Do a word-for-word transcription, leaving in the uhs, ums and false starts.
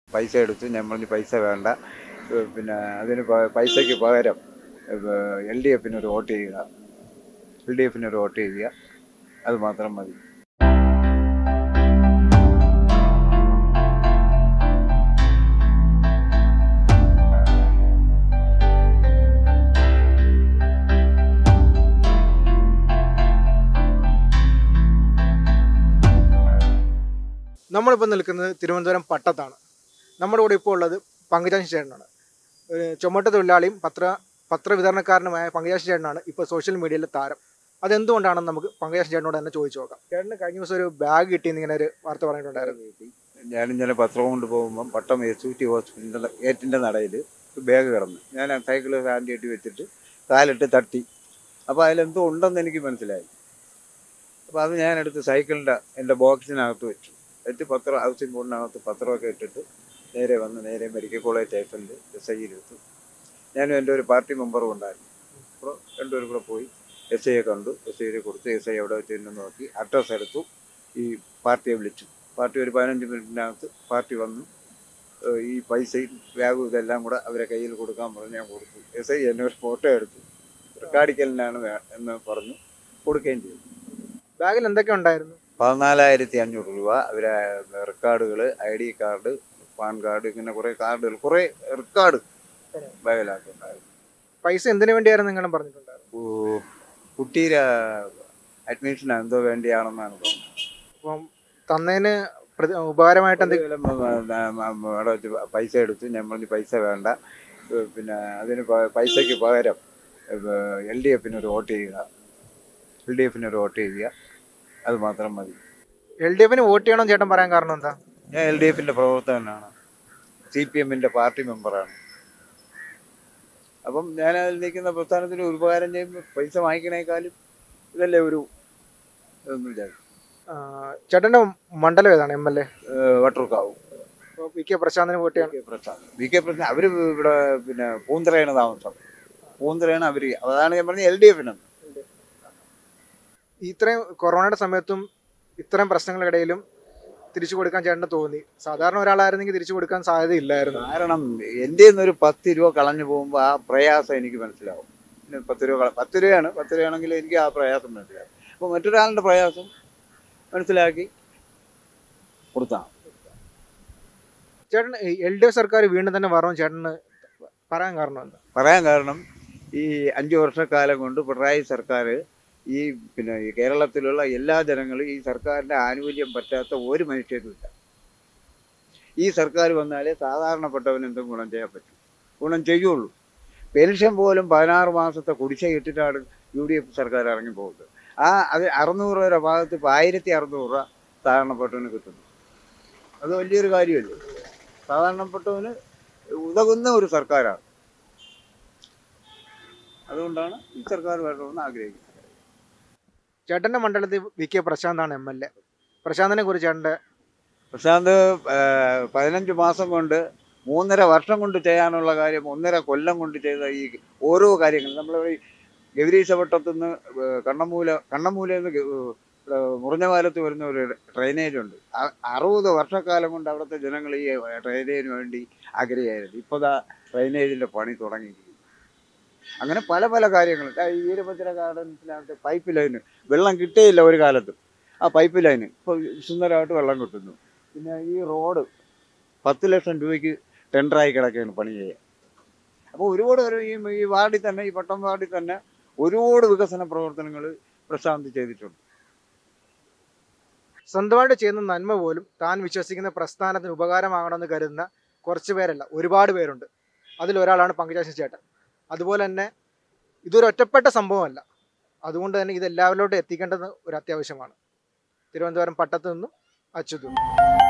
പൈസ എടുത്ത് നമ്മൾ പൈസ വേണ്ട, പിന്നെ അതിന് പൈസയ്ക്ക് പകരം എൽ ഡി എഫിന് ഒരു വോട്ട് ചെയ്യുക, എൽ ഡി എഫിന് ഒരു വോട്ട് ചെയ്യുക, അത് മാത്രം മതി. നമ്മളിപ്പോൾ നിൽക്കുന്നത് തിരുവനന്തപുരം പട്ടത്താണ്. നമ്മുടെ കൂടെ ഇപ്പോൾ ഉള്ളത് പങ്കജാക്ഷി ചേട്ടനാണ്. ഒരു ചുമട്ട് തൊഴിലാളിയും പത്ര പത്രവിതരണക്കാരനുമായ പങ്കജാക്ഷി ചേട്ടനാണ് ഇപ്പോൾ സോഷ്യൽ മീഡിയയിലെ താരം. അതെന്തുകൊണ്ടാണെന്ന് നമുക്ക് പങ്കജാക്ഷി ചേട്ടനോട് തന്നെ ചോദിച്ചു നോക്കാം. ചേട്ടന് കഴിഞ്ഞ ദിവസം ഒരു ബാഗ് കിട്ടിയെന്ന് ഇങ്ങനെ ഒരു വാർത്ത പറഞ്ഞിട്ടുണ്ടായിരുന്നു. ഞാനിന്നലെ പത്രം കൊണ്ട് പോകുമ്പം പട്ടം എസ്യൂട്ടി ഹോസ്പിറ്റലിൻ്റെ ഗേറ്റിൻ്റെ നടയിൽ ബാഗ് കിടന്നു. ഞാൻ സൈക്കിള് ഫാൻ്റെ കെട്ടി വെച്ചിട്ട് കാലിട്ട് തട്ടി. അപ്പോൾ അതിലെന്തോ ഉണ്ടെന്ന് എനിക്ക് മനസ്സിലായി. അപ്പോൾ അത് ഞാനെടുത്ത് സൈക്കിളിൻ്റെ എൻ്റെ ബോക്സിനകത്ത് വെച്ചു. വെച്ച് പത്രം ഹൗസിംഗ് ബോർഡിനകത്ത് പത്രമൊക്കെ ഇട്ടിട്ട് നേരെ വന്ന് നേരെ മെഡിക്കൽ കോളേജ് സ്റ്റേഷനിൽ എസ് ഐയിലെടുത്തു. ഞാനും എൻ്റെ ഒരു പാർട്ടി മെമ്പറും ഉണ്ടായിരുന്നു. അപ്പോൾ രണ്ടുപേരും കൂടെ പോയി എസ് ഐയെ കണ്ടു. എസ് ഐയെ കൊടുത്ത് എസ് ഐ എവിടെ വെച്ചെന്ന് നോക്കി അഡ്രസ്സ് എടുത്തു. ഈ പാർട്ടിയെ വിളിച്ചു. പാർട്ടി ഒരു പതിനഞ്ച് മിനിറ്റിനകത്ത് പാർട്ടി വന്നു. ഈ പൈസയും ബാഗും ഇതെല്ലാം കൂടെ അവരെ കയ്യിൽ കൊടുക്കാൻ പറഞ്ഞ് ഞാൻ കൊടുത്തു. എസ് ഐ എന്നെ ഒരു ഫോട്ടോ എടുത്തു. റെക്കാർഡിക്കലിനാണ് എന്ന് പറഞ്ഞു കൊടുക്കുകയും ചെയ്തു. ബാഗിൽ എന്തൊക്കെ ഉണ്ടായിരുന്നു? പതിനാലായിരത്തി അഞ്ഞൂറ് രൂപ അവരെ റെക്കാർഡുകൾ, I D card, PAN card, ഇങ്ങനെ കുറേ കാർഡുകൾ, കുറേ റെക്കാർഡ് ബാഗിലാക്കുണ്ടായിരുന്നു. പൈസ എന്തിനു വേണ്ടിയായിരുന്നു നിങ്ങളും പറഞ്ഞിട്ടുണ്ടായിരുന്നു? കുട്ടിയുടെ അഡ്മിഷൻ എന്തോ വേണ്ടിയാണെന്നാണ് തോന്നുന്നത്. അപ്പം തന്നതിന് ഉപകാരമായിട്ട് എന്തെങ്കിലും അവിടെ വെച്ച് പൈസ എടുത്ത് നമ്മൾ പൈസ വേണ്ട, പിന്നെ അതിന് പൈസയ്ക്ക് പകരം എൽ ഡി എഫിന് ഒരു വോട്ട് ചെയ്യുക, എൽ ഡി എഫിന് ഒരു വോട്ട് ചെയ്യുക, അത് മാത്രം മതി. എൽ ഡി എഫിന് വോട്ട് ചെയ്യണം ചേട്ടൻ പറയാൻ കാരണം എന്താ? ഞാൻ എൽ ഡി എഫിൻ്റെ പ്രവർത്തകനാണ്, സി പി എമ്മിൻ്റെ പാർട്ടി മെമ്പറാണ്. അപ്പം ഞാൻ അതിൽ നിൽക്കുന്ന പ്രസ്ഥാനത്തിന് ഒരു ഉപകാരം ചെയ്യുമ്പോൾ പൈസ വാങ്ങിക്കണേക്കാളും ഇതല്ലേ ഒരു ഇതൊന്നും വിചാരിക്കും. ചേട്ടൻ്റെ മണ്ഡലം ഏതാണ്? എം എൽ എ വട്ടൂർക്കാവും. വി കെ പ്രശാന്തിന് വോട്ട് ചെയ്യണം. പ്രശാന്ത് വി കെ പ്രശാന്ത് അവർ ഇവിടെ പിന്നെ പൂന്തറയാണ് താമസം. പൂന്തറയാണ് അവർ. അതാണ് ഞാൻ പറഞ്ഞത് എൽ ഡി എഫിനാണ്. ഇത്രയും കൊറോണയുടെ സമയത്തും ഇത്രയും പ്രശ്നങ്ങൾക്കിടയിലും തിരിച്ചു കൊടുക്കാൻ ചേട്ടന് തോന്നി. സാധാരണ ഒരാളായിരുന്നെങ്കിൽ തിരിച്ചു കൊടുക്കാൻ സാധ്യതയില്ലായിരുന്നു. കാരണം എൻ്റെ ഒരു പത്ത് രൂപ കളഞ്ഞു പോകുമ്പോൾ ആ പ്രയാസം എനിക്ക് മനസ്സിലാവും. പിന്നെ പത്ത് രൂപ പത്ത് രൂപയാണ് പത്ത് രൂപയാണെങ്കിൽ എനിക്ക് ആ പ്രയാസം മനസ്സിലാവും. അപ്പോൾ മറ്റൊരാളുടെ പ്രയാസം മനസ്സിലാക്കി കൊടുത്താണ്. ചേട്ടൻ എൽ ഡി എഫ് സർക്കാർ വീണ്ടും തന്നെ വരണം ചേട്ടന് പറയാൻ കാരണം എന്താ? പറയാൻ കാരണം ഈ അഞ്ചു വർഷക്കാലം കൊണ്ട് പിണറായി സർക്കാർ ഈ പിന്നെ ഈ കേരളത്തിലുള്ള എല്ലാ ജനങ്ങളും ഈ സർക്കാരിൻ്റെ ആനുകൂല്യം പറ്റാത്ത ഒരു മനുഷ്യരുമില്ല. ഈ സർക്കാർ വന്നാലേ സാധാരണപ്പെട്ടവന് എന്തും ഗുണം ചെയ്യാൻ പറ്റും, ഗുണം ചെയ്യുള്ളൂ. പെൻഷൻ പോലും പതിനാറ് മാസത്തെ കുടിശ്ശിക ഇട്ടിട്ടാണ് യു ഡി എഫ് സർക്കാർ ഇറങ്ങി പോകുന്നത്. ആ അത് അറുന്നൂറ് രൂപ ഭാഗത്ത് ഇപ്പോൾ ആയിരത്തി അറുന്നൂറ് രൂപ സാധാരണപ്പെട്ടവന് കിട്ടുന്നു. അത് വലിയൊരു കാര്യമല്ലേ. സാധാരണപ്പെട്ടവന് ഉതകുന്ന ഒരു സർക്കാരാണ്. അതുകൊണ്ടാണ് ഈ സർക്കാർ വരണമെന്ന് ആഗ്രഹിക്കുന്നത്. ചേട്ടൻ്റെ മണ്ഡലത്തിൽ വി കെ പ്രശാന്താണ് എം എൽ എ. പ്രശാന്തിനെ കുറിച്ച് ചേട്ടൻ്റെ പ്രശാന്ത് പതിനഞ്ച് മാസം കൊണ്ട് മൂന്നര വർഷം കൊണ്ട് ചെയ്യാനുള്ള കാര്യം ഒന്നര കൊല്ലം കൊണ്ട് ചെയ്ത ഈ ഓരോ കാര്യങ്ങളും നമ്മൾ ഗൗരീശപട്ടത്തു നിന്ന് കണ്ണമൂല കണ്ണമൂലയിൽ നിന്ന് മുറിഞ്ഞപാലത്ത് വരുന്ന ഒരു ഡ്രെയിനേജ് ഉണ്ട്. അറുപത് വർഷക്കാലം കൊണ്ട് അവിടുത്തെ ജനങ്ങൾ ഈ ഡ്രെയിനേജിന് വേണ്ടി ആഗ്രഹിയായിരുന്നു. ഇപ്പോൾ ആ ഡ്രെയിനേജിൻ്റെ പണി തുടങ്ങിയിരിക്കുന്നു. അങ്ങനെ പല പല കാര്യങ്ങൾ. ഈ വീരഭദ്ര ഗാർഡൻസിനകത്ത് പൈപ്പ് ലൈന് വെള്ളം കിട്ടേയില്ല ഒരു കാലത്തും. ആ പൈപ്പ് ലൈന് ഇപ്പോൾ സുന്ദരമായിട്ട് വെള്ളം കിട്ടുന്നു. പിന്നെ ഈ റോഡ് പത്ത് ലക്ഷം രൂപയ്ക്ക് ടെൻഡറായി കിടക്കുകയാണ് പണി ചെയ്യാൻ. അപ്പോൾ ഒരുപാട് ഒരു ഈ ഈ വാർഡിൽ തന്നെ, ഈ പട്ടം വാർഡിൽ തന്നെ ഒരുപാട് വികസന പ്രവർത്തനങ്ങൾ പ്രശാന്ത് ചെയ്തിട്ടുണ്ട്. സ്വന്തമായിട്ട് ചെയ്യുന്ന നന്മ പോലും താൻ വിശ്വസിക്കുന്ന പ്രസ്ഥാനത്തിന് ഉപകാരമാകണമെന്ന് കരുതുന്ന കുറച്ച് പേരല്ല, ഒരുപാട് പേരുണ്ട്. അതിലൊരാളാണ് പങ്കജാക്ഷി ചേട്ടൻ. അതുപോലെ തന്നെ ഇതൊരു ഒറ്റപ്പെട്ട സംഭവമല്ല. അതുകൊണ്ട് തന്നെ ഇത് എല്ലാവരിലോട്ടും എത്തിക്കേണ്ടത് ഒരു അത്യാവശ്യമാണ്. തിരുവനന്തപുരം പട്ടത്ത് നിന്നും അച്യുത്.